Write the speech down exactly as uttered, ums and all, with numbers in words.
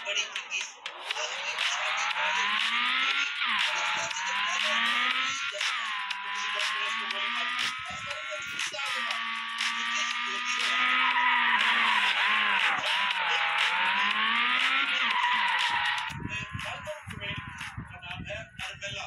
बड़ी थी दसवीं निशानी कॉलेज मेरी पाकिस्तान से जब पैदा हुआ तो यही जश्न है तो किसी डॉक्टर ने उसको गोली मारी ऐसा नहीं है छुट्टी डाल देना छुट्टी होती है का नाम है अरबेला